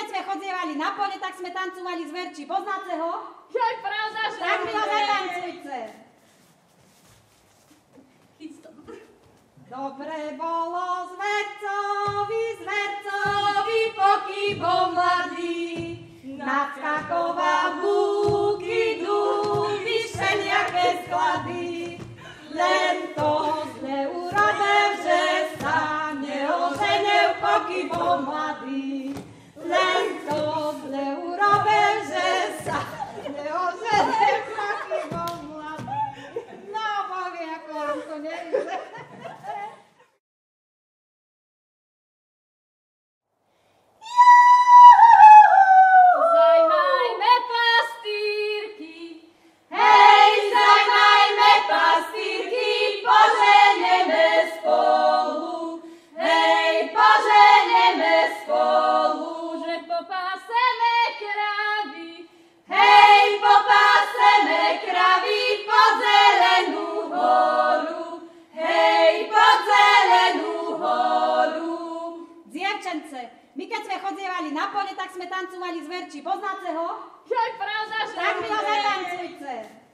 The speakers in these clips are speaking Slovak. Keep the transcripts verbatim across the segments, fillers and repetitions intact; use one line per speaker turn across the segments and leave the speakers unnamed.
sme chodzievali na pole, tak sme tancovali zverči. Poznáte ho?
Jaj, pravda, že...
Tak mi ho zatancujte. Dobre bolo zvercovi, zvercovi, pokýbom mladý, nadskakoval búky, dúby, všelijaké sklady. Len to zle urobil, že sa neoženil, pokýbom mladý. Len to zle urobil, že sa neoženil, pokýbom mladý. No, Bože, ako vám to nevíde.
Zajmajme pastýrky,
Hej, zajmajme pastýrky, poženeme spolu. Hej, poženeme spolu.
že popáseme kravy,
Hej, popáseme kravy pod zelenú horu. Hej, pod zelenú horu. Dievčence, my keď sme chodzievali na pole, tak sme tancovali zverči. Poznáte ho?
jaj, pravda, že...
Tak mi ho zatancujte.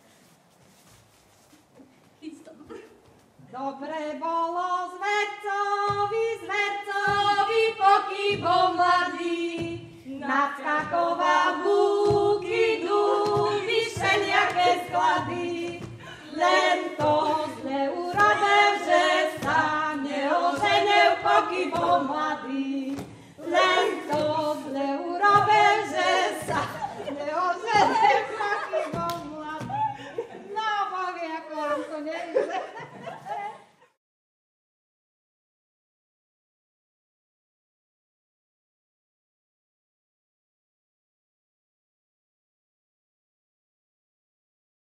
Dobre bolo zvercovi, zvercovi, pokýbom mladý, nadskakoval